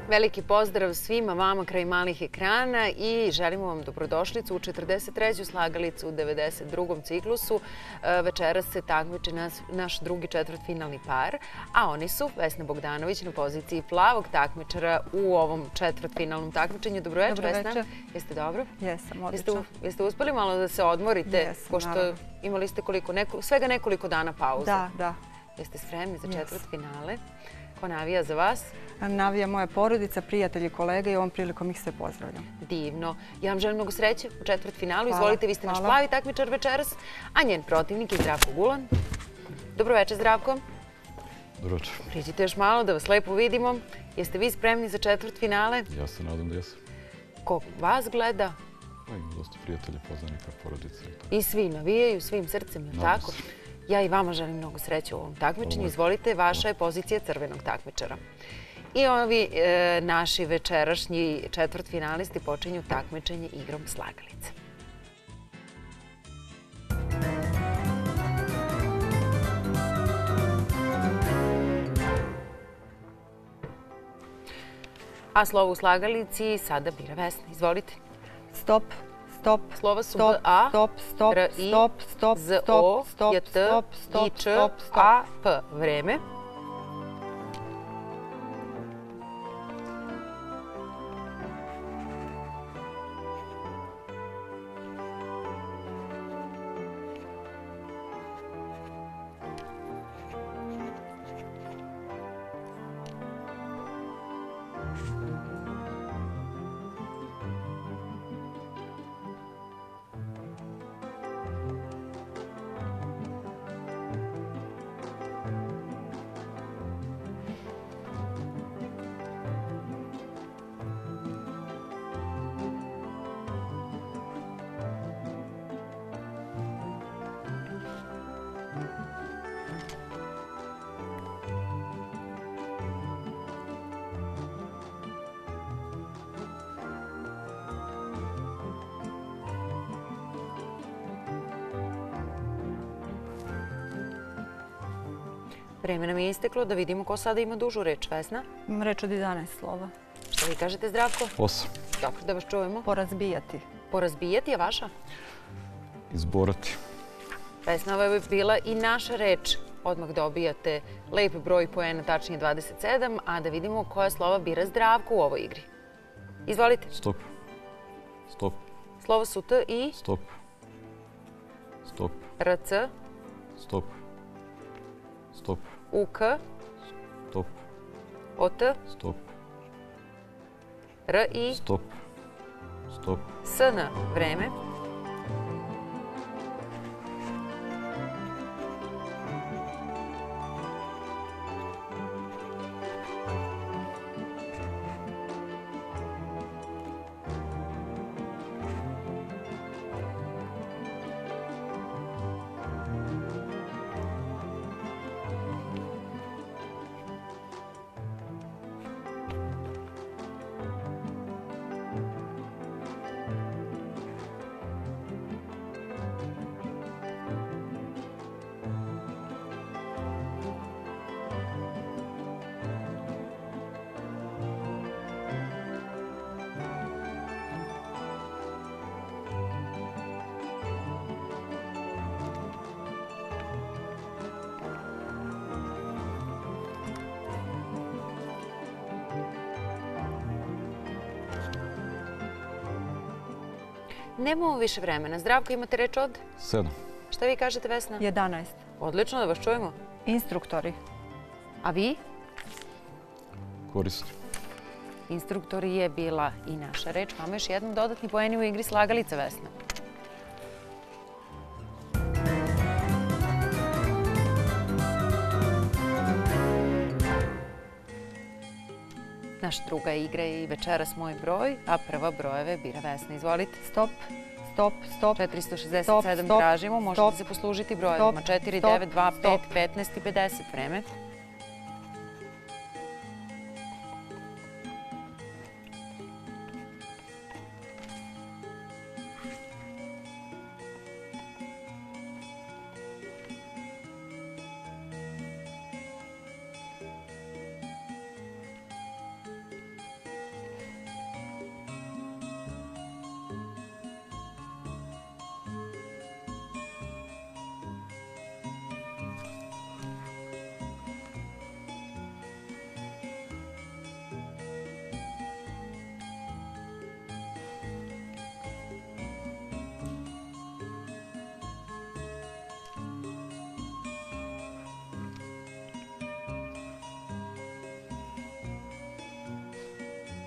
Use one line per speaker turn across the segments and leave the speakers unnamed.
Veliki pozdrav svima vama kraj malih ekrana i želimo vam dobrodošlicu u 43. slagalicu u 92. ciklusu. Večeras se takmiči naš drugi četvrtfinalni par, a oni su Vesna Bogdanović na poziciji plavog takmičara u ovom četvrtfinalnom takmičenju. Dobro večer, Vesna. Jeste dobro?
Jesam, odlično.
Jeste uspeli malo da se odmorite?
Jesam,
pošto imali ste svega nekoliko dana pauze.
Da.
Jeste spremni za četvrtfinale? Ko navija za vas?
Navija moja porodica, prijatelji, kolege i ovom prilikom ih sve pozdravljam.
Divno. Ja vam želim mnogo sreće u četvrtfinalu. Izvolite, vi ste naš plavi takmičar večeras, a njen protivnik je Zdravko Gulan. Dobro večer, Zdravko.
Dobro večer.
Priđite još malo da vas lepo vidimo. Jeste vi spremni za četvrtfinale?
Ja se nadam da jesam.
Ko vas gleda?
Imam dosta prijatelja, poznanika, porodice.
I svi navijaju svim srcem, je tako? Ja i vama želim mnogo sreće u ovom takmičenju. Izvolite, vaša je pozicija crvenog takmičara. I ovi naši večerašnji četvrtfinalisti počinju takmičenje igrom slagalice. A slovo u slagalici sada bira Vesna. Izvolite.
Stop. Stop.
Slova su B, A, R, I, Z, O, J, T, I, Č, A, P. Vreme. Vreme nam je isteklo, da vidimo ko sada ima dužu reč. Vesna?
Imam reč od 11 slova.
Što vi kažete, Zdravko?
8.
Dobro, da vas čujemo.
Porazbijati.
Porazbijati je vaša?
Izborati.
Vesna, ovo je bila i naša reč. Odmah dobijate lep broj poena, tačnije 27, a da vidimo koja slova bira Zdravko u ovoj igri. Izvolite.
Stop. Stop.
Slova su T, I.
Stop. Stop.
R, C.
Stop. Stop.
U, K.
Stop.
O, T.
Stop.
R, I.
Stop. Stop.
S, N. Vreme. Nemamo više vremena. Zdravko, imate reč od?
7.
Šta vi kažete, Vesna?
11.
Odlično, da vas čujemo.
Instruktori.
A vi?
Koristi.
Instruktori je bila i naša reč. Vama još jednom dodatni poeni u igri slagalica, Vesna. Naša druga igra je i večeras moj broj, a prva brojeve bira Vesna. Izvolite.
Stop. Stop. Stop.
467 tražimo. Možete se poslužiti brojevima. 4, 9, 2, 5, 15 i 50. Vreme.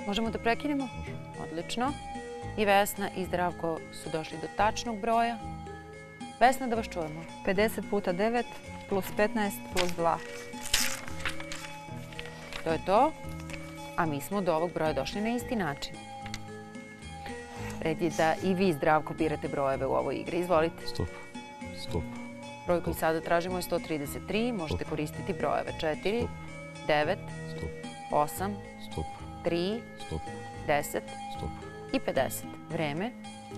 Možemo da prekinemo? Odlično. I Vesna i Zdravko su došli do tačnog broja. Vesna, da vas čujemo.
50 puta 9 plus 15 plus 2.
To je to. A mi smo do ovog broja došli na isti način. Red je da i vi, Zdravko, birate brojeve u ovoj igri. Izvolite.
Stop. Stop.
Broj koji sada tražimo je 133. Možete koristiti brojeve 4, 9,
Stop.
8,
Stop.
3,
Stop.
10
Stop.
i 50. Vreme.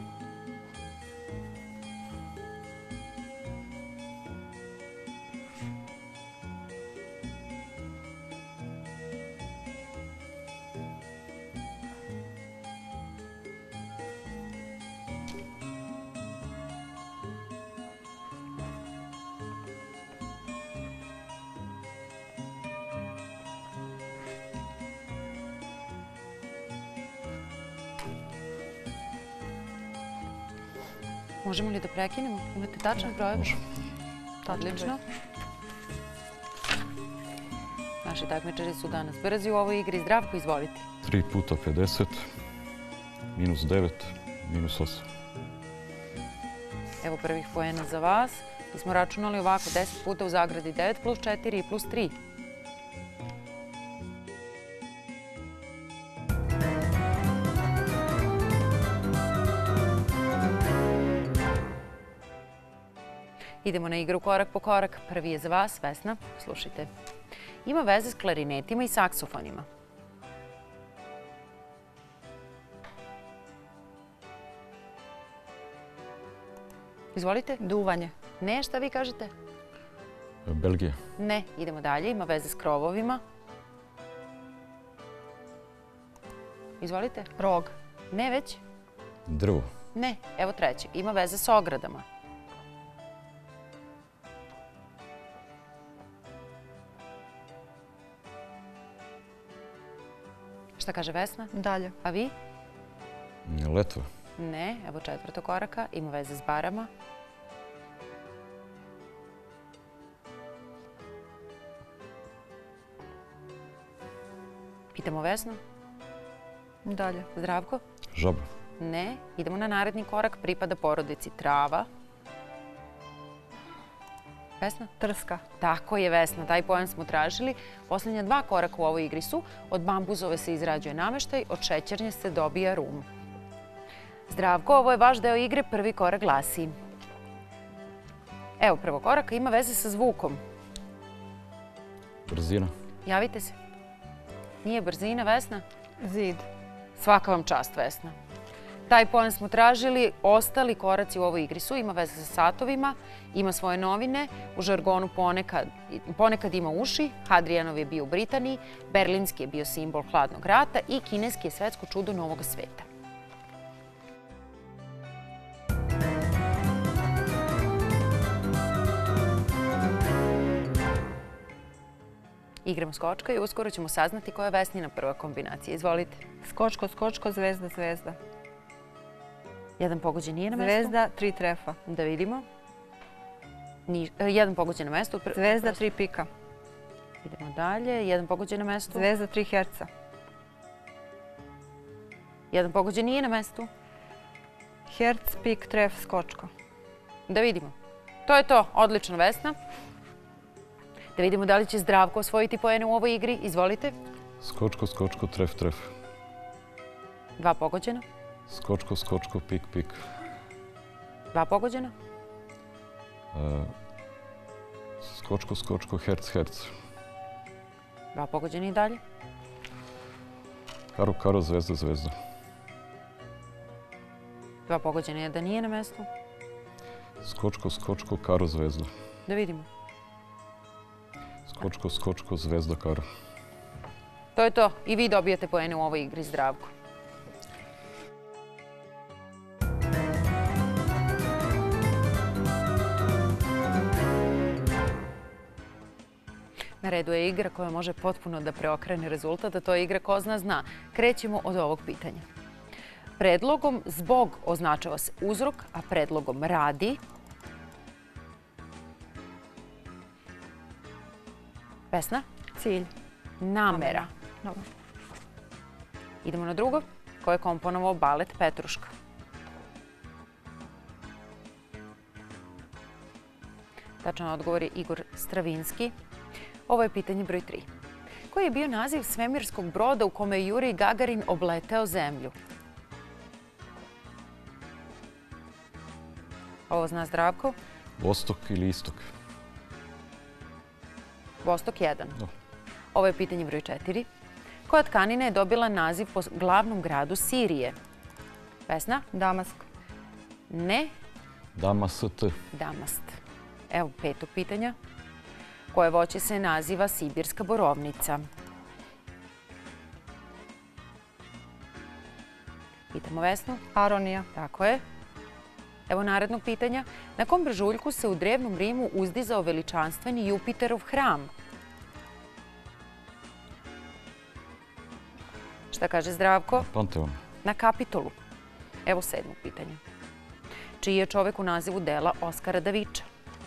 Možemo li da prekinemo? Imate tačan broj?
Može.
Odlično. Naši takmičari su danas brzi u ovoj igri. Zdravko, izvolite.
3 puta 50 minus 9 minus 8.
Evo prvih poena za vas. Mi smo računali ovako 10 puta u zagradi 9 plus 4 i plus 3. Idemo na igru korak po korak. Prvi je za vas, Vesna. Slušajte. Ima veze s klarinetima i saksofonima. Izvolite.
Duvanje.
Ne, šta vi kažete?
Belgija.
Ne, idemo dalje. Ima veze s krovovima. Izvolite.
Rog.
Ne već?
Drvo.
Ne, evo treće. Ima veze s ogradama. Šta kaže Vesna?
Dalje.
A vi?
Letva.
Ne, evo četvrto koraka. Ima veze s barama. Pitamo Vesnu.
Dalje.
Zdravko?
Žaba.
Ne. Idemo na naredni korak. Pripada porodici trava. Vesna?
Trska.
Tako je, Vesna. Taj poen smo tražili. Posljednja dva koraka u ovoj igri su: od bambuzove se izrađuje nameštaj, od šećernje se dobija rum. Zdravko, ovo je vaš deo igre. Prvi korak glasi. Evo prvog koraka. Ima veze sa zvukom.
Brzina.
Javite se. Nije brzina, Vesna?
Zid.
Svaka vam čast, Vesna. Taj poen smo tražili. Ostali koraci u ovoj igri su: ima veze sa satovima, ima svoje novine, u žargonu ponekad ima uši, Hadrijanov je bio u Britaniji, berlinski je bio simbol hladnog rata i kineski je svetsko čudo novog sveta. Igramo skočka i uskoro ćemo saznati koja je Vesnina prva kombinacija. Izvolite.
Skočko, skočko, zvezda, zvezda.
Jedan pogođen nije na mestu.
Zvezda, 3 trefa.
Da vidimo. Jedan pogođen na mestu.
Zvezda, 3 pika.
Idemo dalje. Jedan pogođen na mestu.
Zvezda, 3 herca.
Jedan pogođen nije na mestu.
Herc, pik, tref, skočko.
Da vidimo. To je to. Odlično, Vesna. Da vidimo da li će Zdravko osvojiti poene u ovoj igri. Izvolite.
Skočko, skočko, tref, tref.
Dva pogođena.
Skočko, skočko, pik, pik.
Dva pogođena.
Skočko, skočko, herc, herc.
Dva pogođena i dalje.
Karo, karo, zvezda, zvezda.
Dva pogođena, jedan nije na mestu.
Skočko, skočko, karo, zvezda.
Da vidimo.
Skočko, skočko, zvezda, karo.
To je to. I vi dobijate poene u ovoj igri, Zdravko. Na redu je igra koja može potpuno da preokrene rezultat, a to je igra ko zna zna. Krećemo od ovog pitanja. Predlogom zbog označava se uzrok, a predlogom radi. Vesna?
Cilj.
Namera.
Dobro.
Idemo na drugo. Ko je komponovao balet Petruška? Tačan odgovor je Igor Stravinski. Ovo je pitanje broj 3. Koji je bio naziv svemirskog broda u kome je Jurij Gagarin obleteo Zemlju? Ovo zna Zdravko.
Vostok ili Istok?
Vostok 1.
Da.
Ovo je pitanje broj 4. Koja tkanina je dobila naziv po glavnom gradu Sirije? Vesna?
Damask.
Ne.
Damast.
Damast. Evo 5. pitanja. Koje voće se naziva sibirska borovnica? Pitamo Vesnu.
Aronija.
Tako je. Evo narednog pitanja. Na kom brežuljku se u drevnom Rimu uzdizao veličanstveni Jupiterov hram? Šta kaže Zdravko?
Panteon.
Na Kapitolu. Evo 7. pitanja. Čiji je čovek u nazivu dela Oskara Daviča?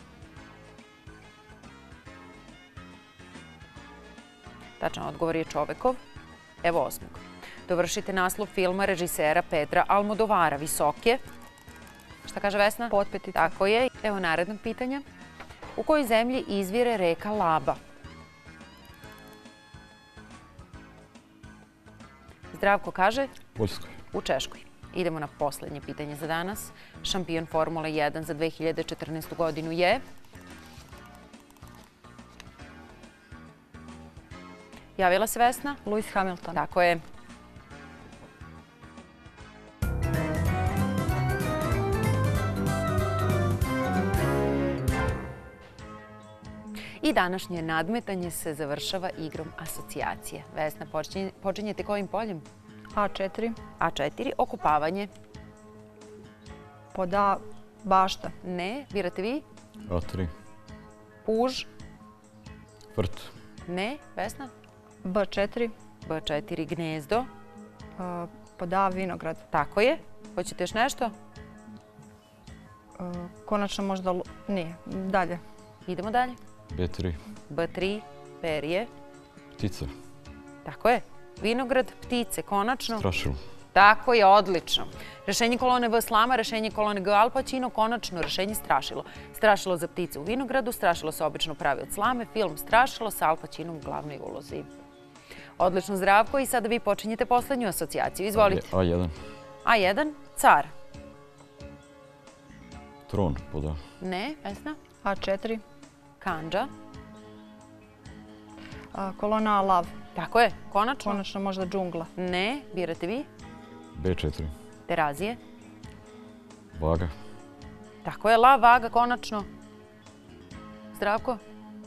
Tačan odgovor je čovekov. Evo 8. Dovršite naslov filma režisera Pedra Almodovara Visoke. Šta kaže Vesna?
Potpetica.
Tako je. Evo narednog pitanja. U kojoj zemlji izvire reka Laba? Zdravko kaže
Poljskoj.
u Češkoj. Idemo na poslednje pitanje za danas. Šampion Formule 1 za 2014. godinu je... Javila se Vesna?
Lewis Hamilton.
Tako je. I današnje nadmetanje se završava igrom asocijacije. Vesna, počinjete kojim poljem?
A4.
A4, okupavanje.
Pod A, bašta.
Ne. Birate vi?
A3.
Puž.
Vrt.
Ne. Vesna?
B4.
B4, gnezdo.
Pod A, vinograd.
Tako je. Hoćete još nešto?
Konačno možda nije. Dalje.
Idemo dalje.
B3.
B3, perje.
Ptica.
Tako je. Vinograd, ptice, konačno.
Strašilo.
Tako je, odlično. Rešenje kolone V slama, rešenje kolone G Alpačino, konačno rešenje strašilo. Strašilo za ptice u vinogradu, strašilo se obično pravi od slame, film Strašilo sa Alpačinom u glavnoj ulozi. Odlično, Zdravko, i sada vi počinjete poslednju asocijaciju. Izvolite.
A1.
A1, car.
Tron pod A.
Ne, Vesna.
A4.
Kandža.
Kolona A, lav.
Tako je, konačno.
Konačno možda džungla.
Ne, birate vi.
B4.
Terazije.
Vaga.
Tako je, lav, vaga, konačno. Zdravko.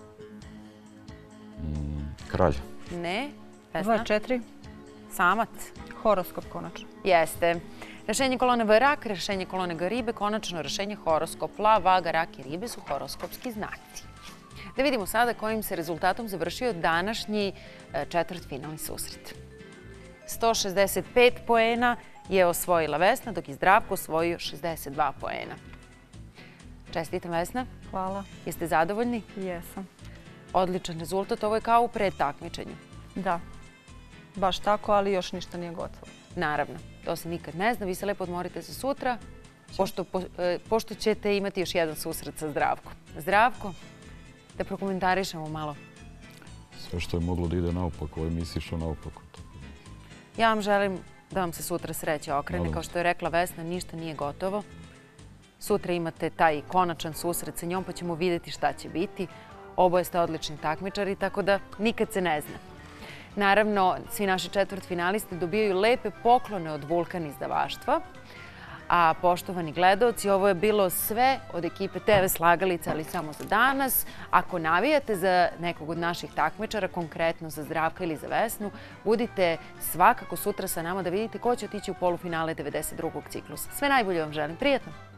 Kralj.
Ne, Vesna.
V4.
Samac.
Horoskop konačno.
Jeste. Rešenje kolone V rak, rešenje kolone G ribe, konačno rešenje horoskop. Lav, vaga, rak i ribe su horoskopski znaci. Da vidimo sada kojim se rezultatom završio današnji četvrtfinalni susret. 165 poena je osvojila Vesna, dok je Zdravko osvojio 62 poena. Čestitam, Vesna.
Hvala.
Jeste zadovoljni?
Jesam.
Odličan rezultat. Ovo je kao u predtakmičenju.
Da. Baš tako, ali još ništa nije gotovo.
Naravno. To se nikad ne zna. Vi se lepo odmorite za sutra, pošto ćete imati još jedan susret sa Zdravkom. Zdravko, da prokomentarišemo malo.
Sve što je moglo da ide naopako, ovo mi je išlo naopako.
Ja vam želim da vam se sutra sreća okrene.
Nadam
Kao
se.
što je rekla Vesna, ništa nije gotovo. Sutra imate taj konačan susret sa njom, pa ćemo vidjeti šta će biti. Oboje ste odlični takmičari, tako da nikad se ne zna. Naravno, svi naši četvrtfinalisti dobijaju lepe poklone od Vulkan izdavaštva. A poštovani gledaoci, ovo je bilo sve od ekipe TV Slagalica, ali samo za danas. Ako navijate za nekog od naših takmičara, konkretno za Zdravka ili za Vesnu, budite svakako sutra sa nama da vidite ko će otići u polufinale 92. ciklusa. Sve najbolje vam želim. Prijatno!